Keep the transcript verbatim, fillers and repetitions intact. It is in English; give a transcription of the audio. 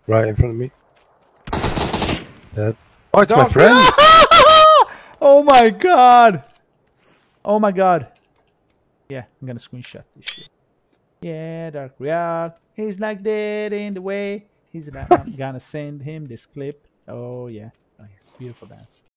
Right in front of me. Dead. Oh, it's Dog. my friend! Oh my god! Oh my god. Yeah, I'm gonna screenshot this shit. Yeah, Dark Real. He's like dead in the way. He's not, I'm gonna send him this clip. Oh yeah. Oh yeah. Beautiful dance.